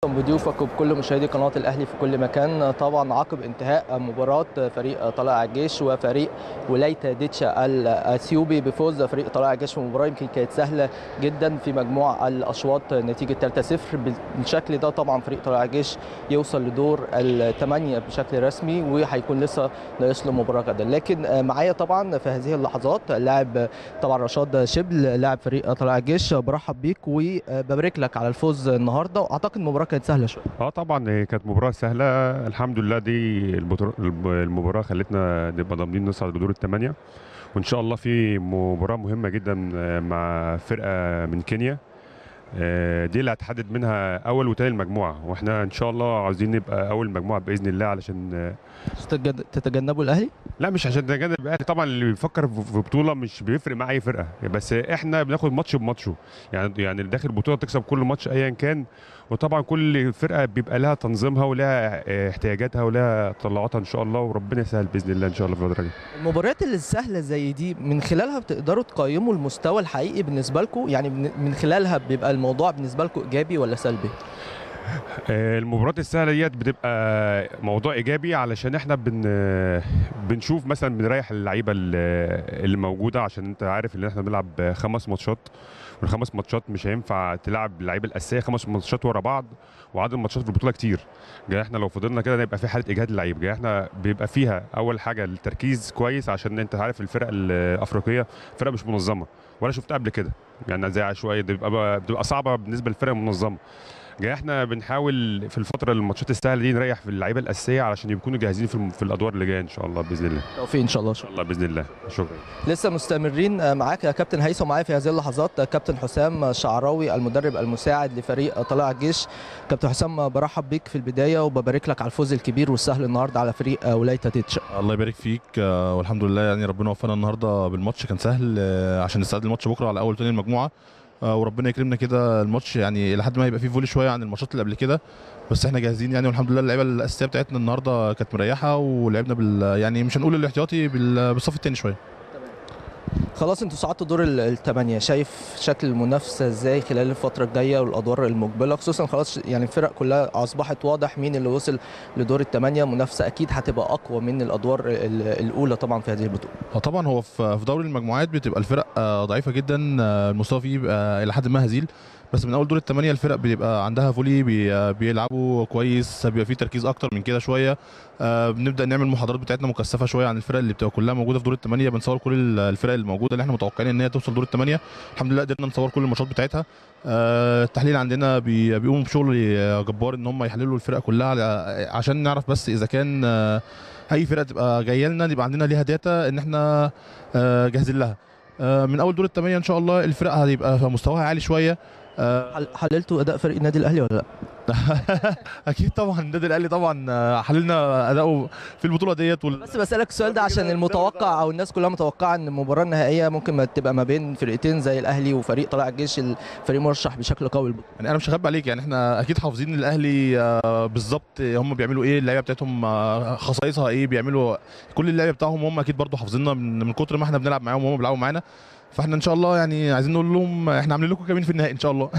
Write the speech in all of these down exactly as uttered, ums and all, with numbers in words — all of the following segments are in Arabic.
بضيوفك وبكل مشاهدي قناة الأهلي في كل مكان. طبعا عقب انتهاء مباراة فريق طلائع الجيش وفريق ولاية ديتشا الأثيوبي بفوز فريق طلائع الجيش في مباراة يمكن كانت سهلة جدا في مجموع الأشواط نتيجة ثلاثة صفر بالشكل ده. طبعا فريق طلائع الجيش يوصل لدور الثمانية بشكل رسمي وهيكون لسه ناقص له مباراة غدا. لكن معايا طبعا في هذه اللحظات اللاعب طبعا رشاد شبل لاعب فريق طلائع الجيش. برحب بيك وببارك لك على الفوز النهارده، واعتقد المباراة كانت سهله شويه. اه طبعا هي كانت مباراه سهله الحمد لله. دي البطر- المباراه خلتنا نبقى ضامنين نصعد لدور الثمانيه، وان شاء الله في مباراه مهمه جدا مع فرقه من كينيا. آه، دي اللي هتحدد منها اول وتاني المجموعه، واحنا ان شاء الله عاوزين نبقى اول مجموعه باذن الله علشان آه، تتجد- تتجنبوا الاهلي. لا مش عشان نتجنب الاهلي طبعا. اللي بيفكر في في بطوله مش بيفرق مع اي فرقه، بس احنا بناخد ماتش بماتشه. يعني يعني اللي داخل البطوله تكسب كل ماتش ايا كان، وطبعا كل فرقه بيبقى لها تنظيمها ولها آه، احتياجاتها ولها تطلعاتها ان شاء الله، وربنا يسهل باذن الله ان شاء الله في الفتره دي. المباريات اللي السهله زي دي من خلالها بتقدروا تقيموا المستوى الحقيقي بالنسبه لكم، يعني من من خلالها بيبقى الموضوع بالنسبه لكم ايجابي ولا سلبي؟ آه، المباريات السهله ديت بتبقى موضوع ايجابي، علشان احنا بن آه، بنشوف مثلا بنريح اللعيبه اللي اللي موجوده، عشان انت عارف ان احنا بنلعب خمس ماتشات، والخمس ماتشات مش هينفع تلعب اللعيبه الاساسيه خمس ماتشات ورا بعض، وعدد الماتشات في البطوله كتير. جاي احنا لو فضلنا كده نبقى في حاله اجهاد اللعيبه. جاي احنا بيبقى فيها اول حاجه التركيز كويس، عشان انت عارف الفرق الافريقيه فرق مش منظمه، ولا شفتها قبل كده، يعني زي عشوائيه دي بتبقى بتبقى صعبه بالنسبه للفرق المنظمه. جاي احنا بنحاول في الفتره الماتشات السهله دي نريح في اللعيبه الاساسيه علشان يكونوا جاهزين في الم- في الادوار اللي جايه ان شاء الله باذن الله. توفيق ان شاء الله. ان شاء الله باذن الله. شكرا. لسه مستمرين معاك يا كابتن هيثم، معايا في هذه اللحظات كابتن حسام شعراوي المدرب المساعد لفريق طلائع الجيش. كابتن حسام برحب بيك في البدايه وببارك لك على الفوز الكبير والسهل النهارده على فريق ولايه ديتشا. الله يبارك فيك، آه، والحمد لله يعني ربنا وفقنا النهارده بالماتش. كان سهل آه، عشان نستعد الماتش بكره على اول وثاني المجموعه، آه، وربنا يكرمنا كده. الماتش يعني لحد ما يبقى فيه فولي شويه عن الماتشات اللي قبل كده، بس احنا جاهزين يعني، والحمد لله اللعيبه الاساسيه بتاعتنا النهارده كانت مريحه، ولعبنا بال يعني مش هنقول الاحتياطي بال- بالصف الثاني شويه. خلاص انتوا صعدتوا دور ال- الثمانية، شايف شكل المنافسة ازاي خلال الفترة الجاية والادوار المقبلة، خصوصا خلاص يعني الفرق كلها اصبحت واضح مين اللي وصل لدور الثمانية. منافسة اكيد هتبقى اقوى من الادوار ال- الاولى طبعا في هذه البطولة. اه طبعا هو في في دوري المجموعات بتبقى الفرق آه، ضعيفه جدا، آه، المستوى فيه بيبقى الى حد ما هزيل، بس من اول دور الثمانيه الفرق بيبقى عندها فولي، بي- آه، بيلعبوا كويس، بيبقى فيه تركيز اكتر من كده شويه. آه، بنبدا نعمل محاضرات بتاعتنا مكثفه شويه عن الفرق اللي بتبقى كلها موجوده في دور الثمانيه، بنصور كل ال- الفرق الموجوده اللي احنا متوقعين ان هي توصل دور الثمانيه. الحمد لله قدرنا نصور كل الماتشات بتاعتها. آه، التحليل عندنا بي- بيقوموا بشغل جبار ان هم يحللوا الفرق كلها على- عشان نعرف بس اذا كان آه، اي فرقه تبقى جايه لنا يبقى عندنا ليها داتا ان احنا آه، جاهزين لها. آه، من اول دور الثمانيه ان شاء الله الفرق هيبقى مستواها عالي شويه. آه، حل- حللتوا اداء فريق النادي الاهلي ولا لا؟ اكيد طبعا النادي الاهلي طبعا آه، حللنا اداؤه في البطوله ديت وال... بس بسألك السؤال ده عشان المتوقع او الناس كلها متوقعة ان المباراة النهائية ممكن ما تبقى ما بين فرقتين زي الاهلي وفريق طلائع الجيش، الفريق مرشح بشكل قوي للبطولة. يعني انا مش هخبي عليك، يعني احنا اكيد حافظين الاهلي آه، بالظبط هم بيعملوا ايه، اللعيبه بتاعتهم آه، خصائصها ايه، بيعملوا كل اللعيبه بتاعهم هم اكيد برضو حافظيننا من من كتر ما احنا بنلعب معاهم وهم بيلعبوا معانا. فاحنا ان شاء الله يعني عايزين نقول لهم احنا عاملين لكم كمين في النهائي ان شاء الله.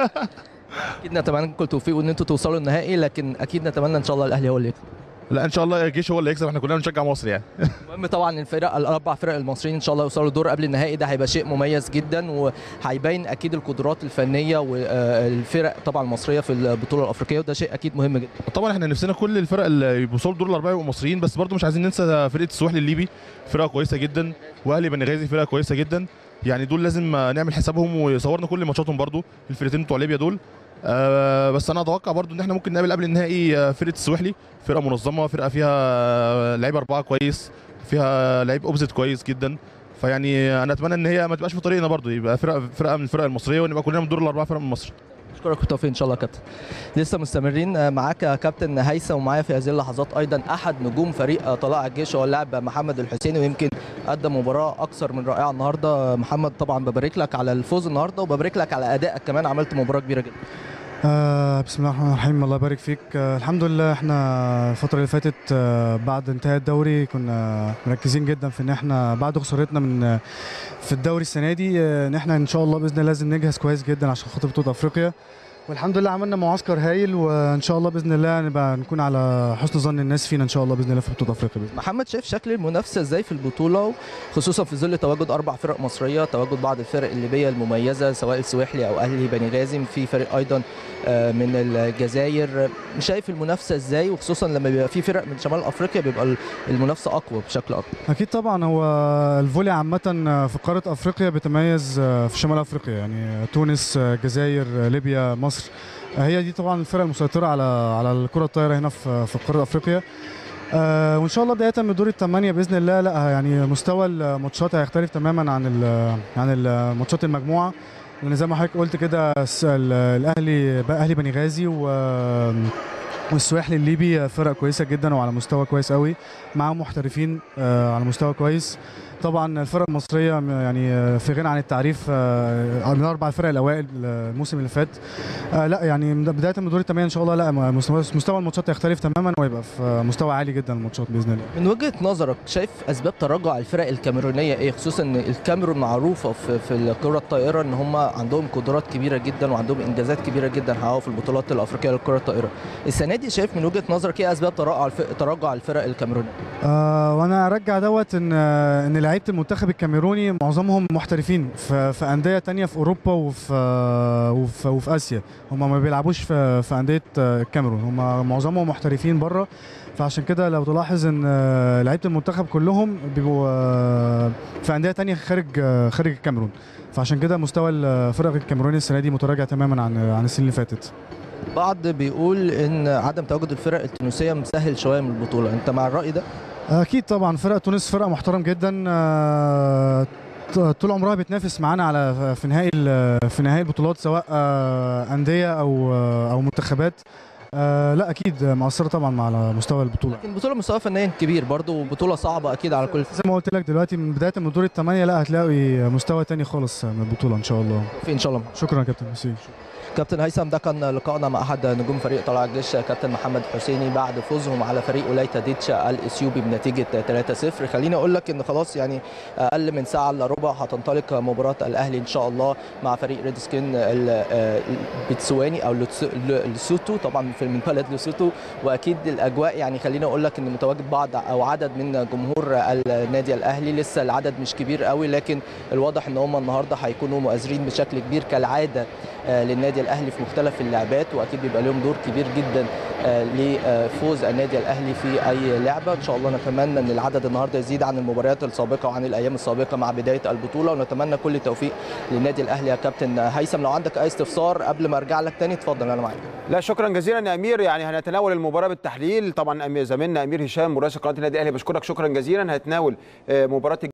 اكيد نتمنى لكم التوفيق وان انتوا توصلوا النهائي، لكن اكيد نتمنى ان شاء الله الاهلي هو اللي يكسب. لا ان شاء الله الجيش هو اللي يكسب، احنا كلنا بنشجع مصر يعني. المهم طبعا الفرق الاربع فرق المصريين ان شاء الله يوصلوا دور قبل النهائي، ده هيبقى شيء مميز جدا وهيبين اكيد القدرات الفنيه والفرق طبعا المصريه في البطوله الافريقيه، وده شيء اكيد مهم جدا. طبعا احنا نفسنا كل الفرق اللي بيوصلوا دور الاربعه يبقوا مصريين، بس برضو مش عايزين ننسى فرقه السواحلي الليبي، فرقه كويسه جدا، واهلي بنغازي فرقه كويسه جدا، يعني دول لازم نعمل حسابهم ويصورنا كل ماتشاتهم برضو الفرقتين بتوع ليبيا دول. آه بس انا اتوقع برضو ان احنا ممكن نقابل قبل النهائي آه، فرقه السواحلي، فرقه منظمه، فرقه فيها آه، لعيبه اربعه كويس، فيها لعيب اوبزيت كويس جدا. فيعني انا اتمنى ان هي ما تبقاش في طريقنا برضو، يبقى فرقه فرقه من الفرق المصريه، ونبقى كلنا من دور الاربعه فرق من مصر. اشكرك بالتوفيق ان شاء الله يا كابتن. لسه مستمرين معاك يا كابتن هيثم، ومعايا في هذه اللحظات ايضا احد نجوم فريق طلائع الجيش هو اللاعب محمد الحسيني، ويمكن قدم مباراه اكثر من رائعه النهارده. محمد طبعا ببارك لك على الفوز النهارده وببارك لك على ادائك كمان، عملت مباراه كبيره جدا. آه بسم الله الرحمن الرحيم، الله يبارك فيك. آه الحمد لله احنا الفترة اللي فاتت آه بعد انتهاء الدوري كنا مركزين جدا في ان احنا بعد خسارتنا من آه في الدوري السنة دي، آه ان احنا ان شاء الله باذن الله لازم نجهز كويس جدا عشان خاطر بطولة افريقيا. والحمد لله عملنا معسكر هايل، وان شاء الله باذن الله نبقى نكون على حسن ظن الناس فينا ان شاء الله باذن الله في بطوله افريقيا بإذن. محمد، شايف شكل المنافسه ازاي في البطوله، خصوصا في ظل تواجد اربع فرق مصريه، تواجد بعض الفرق الليبيه المميزه سواء السواحلي او اهلي بني غازي، في فريق ايضا من الجزائر، شايف المنافسه ازاي، وخصوصا لما بيبقى في فرق من شمال افريقيا بيبقى المنافسه اقوى بشكل اكبر؟ اكيد طبعا، هو الفولي عامه في قاره افريقيا بيتميز في شمال افريقيا، يعني تونس، الجزائر، ليبيا، مصر، هي دي طبعا الفرق المسيطره على على الكره الطايره هنا في في قاره افريقيا. آه وان شاء الله بدايه من دور الثمانيه باذن الله، لا يعني مستوى الماتشات هيختلف تماما عن عن ماتشات المجموعه، لان زي ما حضرتك قلت كده الاهلي اهلي بني غازي و والسواحلي الليبي فرق كويسه جدا وعلى مستوى كويس قوي، معاهم محترفين آه على مستوى كويس. طبعا الفرق المصريه يعني في غنى عن التعريف، آه من اربع فرق الاوائل الموسم اللي فات. آه لا يعني بدايه من دور الثمانيه ان شاء الله، لا مستوى الماتشات هيختلف تماما ويبقى في مستوى عالي جدا الماتشات باذن الله. من وجهه نظرك شايف اسباب تراجع الفرق الكاميرونيه ايه، خصوصا ان الكاميرون معروفه في في الكره الطائره ان هم عندهم قدرات كبيره جدا وعندهم انجازات كبيره جدا حققوها في البطولات الافريقيه للكره الطائره. السنه دي شايف من وجهه نظرك ايه اسباب تراجع تراجع الفرق الكاميرونيه؟ آه وانا ارجع دوت ان ان لعيبه المنتخب الكاميروني معظمهم محترفين في, في انديه ثانيه في اوروبا وفي وفي, وفي اسيا، هم ما بيلعبوش في, في انديه الكاميرون، هم معظمهم محترفين بره، فعشان كده لو تلاحظ ان لعيبه المنتخب كلهم بيبقوا في انديه ثانيه خارج خارج الكاميرون، فعشان كده مستوى الفرق الكاميروني السنه دي متراجع تماما عن عن السنين اللي فاتت. بعض بيقول ان عدم تواجد الفرق التونسيه مسهل شويه من البطوله، انت مع الراي ده؟ اكيد طبعا، فرق تونس فرقه محترم جدا، طول عمرها بتنافس معانا على في نهائي في نهائي البطولات سواء انديه او او منتخبات. آه لا اكيد مؤثره طبعا على مستوى البطوله، لكن البطوله مستوى فنيا كبير برضه وبطوله صعبه اكيد على كل. زي ما قلت لك دلوقتي من بدايه من دور الثمانيه لا هتلاقي مستوى تاني خالص من البطوله ان شاء الله. في ان شاء الله. شكرا يا كابتن حسين. كابتن هيثم، ده كان لقائنا مع احد نجوم فريق طلائع الجيش كابتن محمد حسيني بعد فوزهم على فريق ولايتا ديتشا الاثيوبي بنتيجه ثلاثة صفر. خليني اقول لك ان خلاص يعني اقل من ساعه الا ربع هتنطلق مباراه الاهلي ان شاء الله مع فريق ريد سكين البتسواني او لوسوتو، طبعا في من بلد لوسوتو، واكيد الاجواء يعني خليني اقول لك ان متواجد بعض او عدد من جمهور النادي الاهلي، لسه العدد مش كبير قوي لكن الواضح ان هم النهارده هيكونوا مؤازرين بشكل كبير كالعاده للنادي الاهلي في مختلف اللعبات، واكيد بيبقى لهم دور كبير جدا لفوز النادي الاهلي في اي لعبه. ان شاء الله نتمنى ان العدد النهارده يزيد عن المباريات السابقه وعن الايام السابقه مع بدايه البطوله، ونتمنى كل التوفيق للنادي الاهلي. يا كابتن هيثم، لو عندك اي استفسار قبل ما ارجع لك تاني اتفضل انا معاك. لا شكرا جزيلا يا امير، يعني هنتناول المباراه بالتحليل طبعا. زميلنا امير هشام مراسل قناه النادي الاهلي بشكرك شكرا جزيلا. هنتناول مباراه